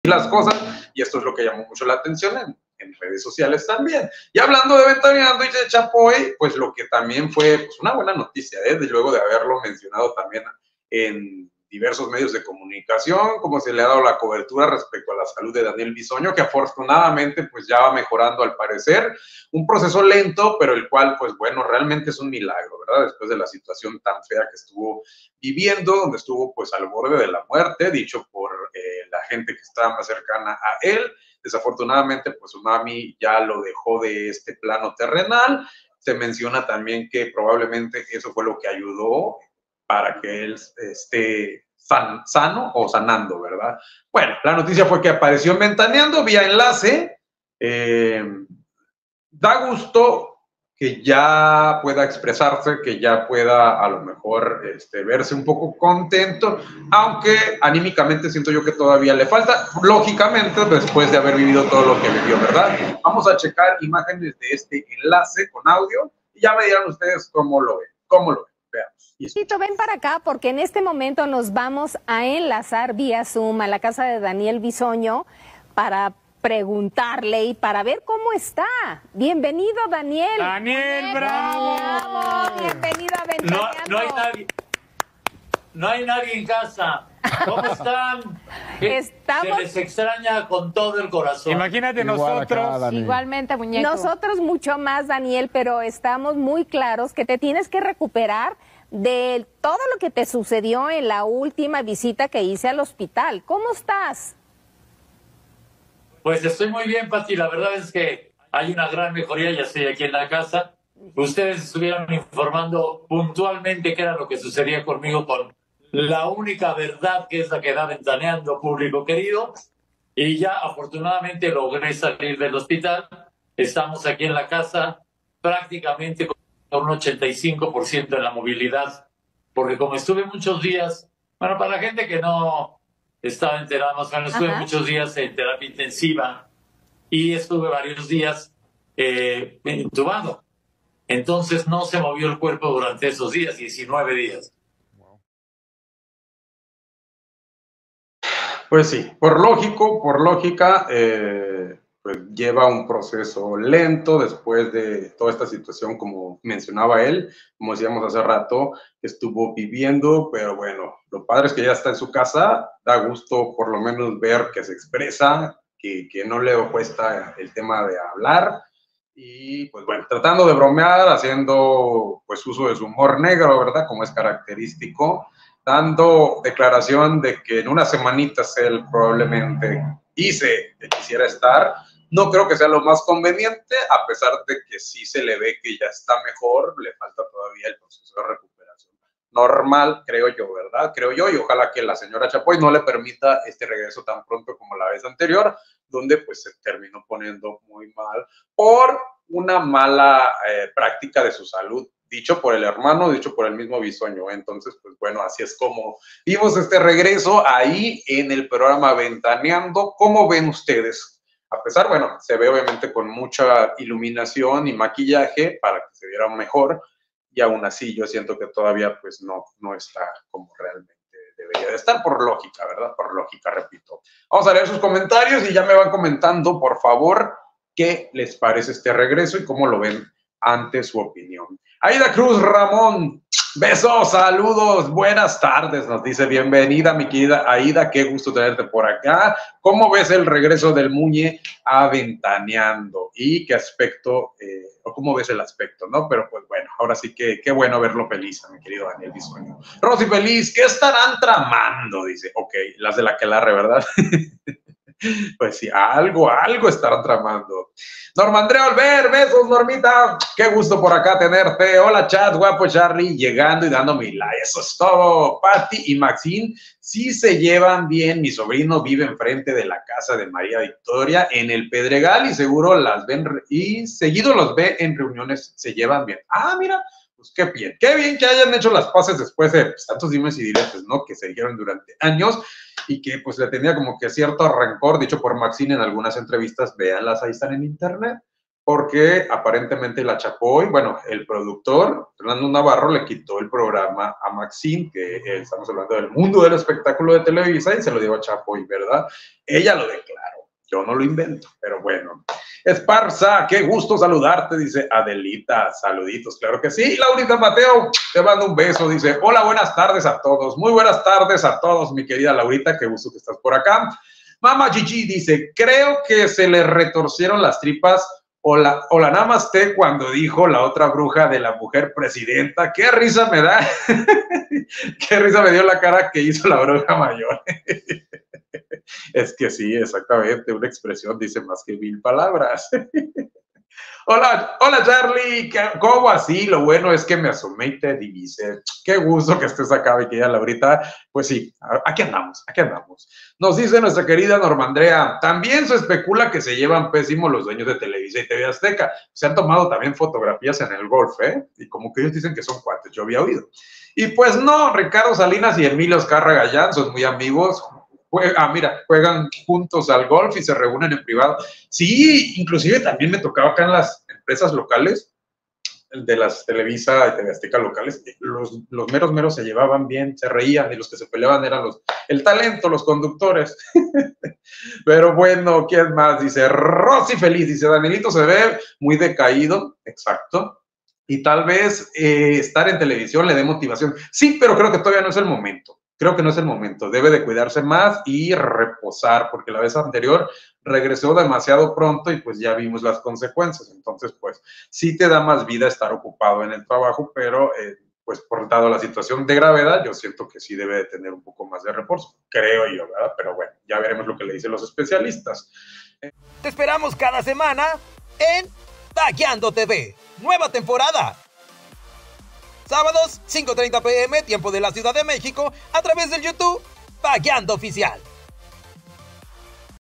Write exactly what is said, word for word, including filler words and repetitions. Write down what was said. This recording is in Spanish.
las cosas, y esto es lo que llamó mucho la atención en, en redes sociales también. Y hablando de Ventaneando y de Chapoy, pues lo que también fue pues, una buena noticia, ¿eh? De, luego de haberlo mencionado también en diversos medios de comunicación, como se le ha dado la cobertura respecto a la salud de Daniel Bisoño, que afortunadamente pues ya va mejorando al parecer, un proceso lento, pero el cual pues bueno, realmente es un milagro, ¿verdad? Después de la situación tan fea que estuvo viviendo, donde estuvo pues al borde de la muerte, dicho por eh, la gente que estaba más cercana a él. Desafortunadamente pues su mami ya lo dejó de este plano terrenal. Se menciona también que probablemente eso fue lo que ayudó para que él esté san, sano o sanando, ¿verdad? Bueno, la noticia fue que apareció en Ventaneando vía enlace. Eh, da gusto que ya pueda expresarse, que ya pueda a lo mejor este, verse un poco contento, aunque anímicamente siento yo que todavía le falta, lógicamente después de haber vivido todo lo que vivió, ¿verdad? Vamos a checar imágenes de este enlace con audio y ya me dirán ustedes cómo lo ven, cómo lo ven. Veamos. Tito, ven para acá porque en este momento nos vamos a enlazar vía Zoom a la casa de Daniel Bisoño para preguntarle y para ver cómo está. Bienvenido, Daniel. Daniel, Daniel bravo. bravo. Bienvenido a Ventaneando. No, no hay nadie. No hay nadie en casa. ¿Cómo están? Estamos... Se les extraña con todo el corazón. Imagínate Igual nosotros. Acá, Igualmente, muñeco. Nosotros mucho más, Daniel, pero estamos muy claros que te tienes que recuperar de todo lo que te sucedió en la última visita que hice al hospital. ¿Cómo estás? Pues estoy muy bien, Pati. La verdad es que hay una gran mejoría. Ya estoy aquí en la casa. Ustedes estuvieron informando puntualmente qué era lo que sucedía conmigo con la única verdad que es la que da Ventaneando, público querido. Y ya afortunadamente logré salir del hospital. Estamos aquí en la casa prácticamente con un ochenta y cinco por ciento en la movilidad. Porque como estuve muchos días, bueno, para la gente que no estaba enterada, más o menos estuve Ajá. muchos días en terapia intensiva y estuve varios días eh, intubado. Entonces no se movió el cuerpo durante esos días, diecinueve días. Pues sí, por lógico, por lógica, eh, pues lleva un proceso lento después de toda esta situación, como mencionaba él, como decíamos hace rato, que estuvo viviendo, pero bueno, lo padre es que ya está en su casa, da gusto por lo menos ver que se expresa, que, que no le cuesta el tema de hablar, y pues bueno, tratando de bromear, haciendo pues uso de su humor negro, ¿verdad? Como es característico, dando declaración de que en unas semanitas él probablemente dice que quisiera estar. No creo que sea lo más conveniente, a pesar de que sí se le ve que ya está mejor, le falta todavía el proceso de recuperación normal, creo yo, ¿verdad? Creo yo, y ojalá que la señora Chapoy no le permita este regreso tan pronto como la vez anterior, donde pues se terminó poniendo muy mal por una mala eh, práctica de su salud, dicho por el hermano, dicho por el mismo Bisoño. Entonces, pues bueno, así es como vimos este regreso ahí en el programa Ventaneando. ¿Cómo ven ustedes? A pesar, bueno, se ve obviamente con mucha iluminación y maquillaje para que se viera mejor, y aún así yo siento que todavía pues no, no está como realmente debería de estar, por lógica, ¿verdad? Por lógica, repito. Vamos a leer sus comentarios y ya me van comentando, por favor, qué les parece este regreso y cómo lo ven ante su opinión. Aida Cruz Ramón, besos, saludos, buenas tardes, nos dice, bienvenida mi querida Aida, qué gusto tenerte por acá. ¿Cómo ves el regreso del Muñe a Ventaneando? ¿Y qué aspecto, eh, o cómo ves el aspecto, no? Pero pues bueno, ahora sí que qué bueno verlo feliz, mi querido Daniel Bisoño. Rosy Feliz, ¿qué estarán tramando? Dice, ok, las de la Aquelarre, ¿verdad? Pues sí, algo, algo estarán tramando. Norma Andrea Olver, besos, Normita. Qué gusto por acá tenerte. Hola, chat, guapo Charlie, llegando y dando mi like. Eso es todo. Patti y Maxine sí se llevan bien. Mi sobrino vive enfrente de la casa de María Victoria en el Pedregal y seguro las ven y seguido los ve en reuniones. Se llevan bien. Ah, mira. Pues qué bien, qué bien que hayan hecho las paces después de pues, tantos dimes y diretes, ¿no? Que se dijeron durante años y que pues le tenía como que cierto rencor, dicho por Maxine en algunas entrevistas, véanlas, ahí están en internet, porque aparentemente la chapó y bueno, el productor, Fernando Navarro, le quitó el programa a Maxine, que eh, estamos hablando del mundo del espectáculo de Televisa, y se lo dio a Chapoy, ¿verdad? Ella lo declaró, yo no lo invento, pero bueno. Esparza, qué gusto saludarte, dice Adelita, saluditos, claro que sí. Laurita Mateo, te mando un beso, dice, hola, buenas tardes a todos, muy buenas tardes a todos, mi querida Laurita, qué gusto que estás por acá. Mama Gigi dice, creo que se le retorcieron las tripas o la, o la namaste cuando dijo la otra bruja de la mujer presidenta. Qué risa me da, qué risa me dio la cara que hizo la bruja mayor. Es que sí, exactamente, una expresión dice más que mil palabras. Hola, hola Charlie, ¿cómo así? Lo bueno es que me asomé y te divisé. Qué gusto que estés acá, mi querida Laurita. Pues sí, aquí andamos, aquí andamos. Nos dice nuestra querida Norma Andrea, también se especula que se llevan pésimo los dueños de Televisa y T V Azteca. Se han tomado también fotografías en el golf, ¿eh? Y como que ellos dicen que son cuates, yo había oído. Y pues no, Ricardo Salinas y Emilio Azcarra Gallán son muy amigos. Ah, mira, juegan juntos al golf y se reúnen en privado. Sí, inclusive también me tocaba acá en las empresas locales, de las Televisa y T V Azteca locales, los, los meros meros se llevaban bien, se reían y los que se peleaban eran los, el talento, los conductores. Pero bueno, ¿quién más? Dice Rosy Feliz, dice Danielito se ve muy decaído, exacto. Y tal vez eh, estar en televisión le dé motivación. Sí, pero creo que todavía no es el momento. Creo que no es el momento, debe de cuidarse más y reposar, porque la vez anterior regresó demasiado pronto y pues ya vimos las consecuencias. Entonces, pues sí te da más vida estar ocupado en el trabajo, pero eh, pues por dado la situación de gravedad, yo siento que sí debe de tener un poco más de reposo, creo yo, ¿verdad? Pero bueno, ya veremos lo que le dicen los especialistas. Te esperamos cada semana en Vagueando T V, nueva temporada. Sábados, cinco treinta p m, tiempo de la Ciudad de México, a través del YouTube Vagueando Oficial.